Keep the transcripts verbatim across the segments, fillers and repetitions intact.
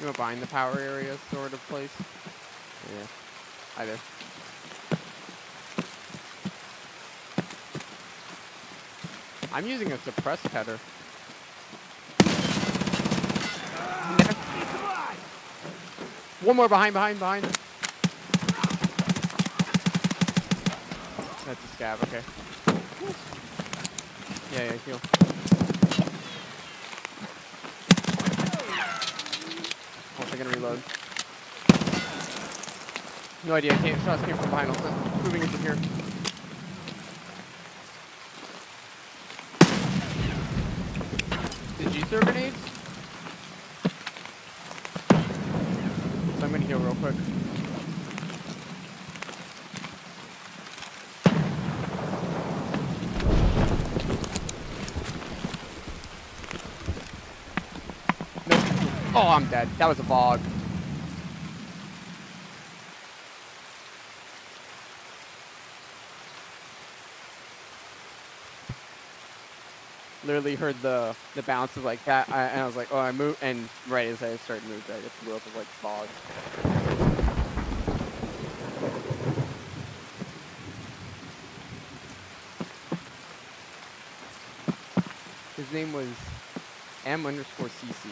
You went behind the power area sort of place? Yeah. Hi there. I'm using a suppressed header. One more behind, behind, behind. That's a scab, okay. Yeah, yeah, heal. One second to reload. No idea, came, shots came from behind also. Moving into here. Did you throw grenades? So I'm gonna heal real quick. Nope. Oh, I'm dead. That was a bog. Literally heard the the bounces like that, I, and I was like, oh, I moved, and right as I started moving, I just blew up with like fog. His name was M underscore C C.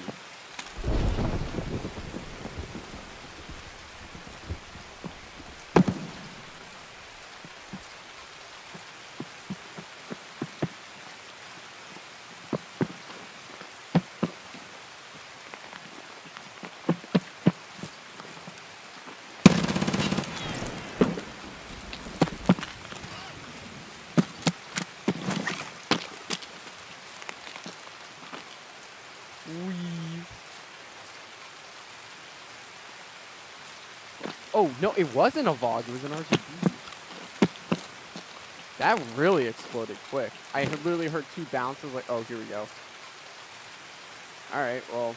Oh, no, it wasn't a V O G, it was an R G B. That really exploded quick. I had literally heard two bounces like, oh, here we go. Alright, well.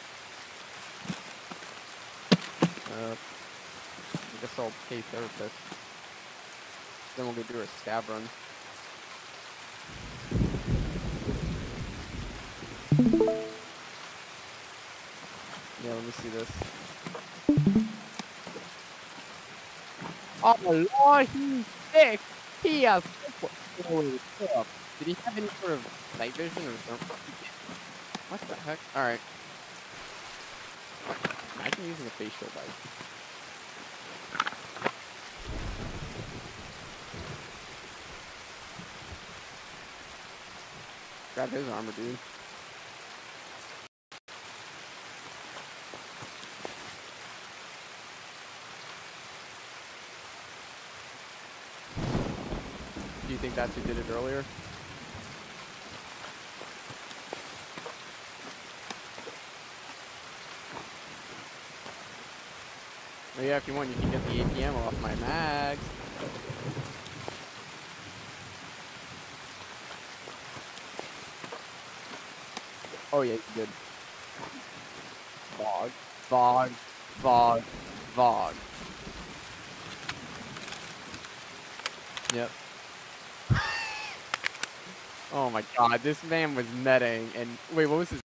Uh, I guess I'll pay therapist. Then we'll go do a scab run. Yeah, let me see this. Oh, Lord, he's sick! He has holy crap. Did he have any sort of night vision or something? What the heck? Alright. Imagine using a face shield light. Grab his armor, dude. Do you think that's who did it earlier? Oh yeah, if you want, you can get the A P M off my mags. Oh yeah, you did. Vog. Vog. Vog. Vog. Yep. Oh my god, this man was meting and wait, what was his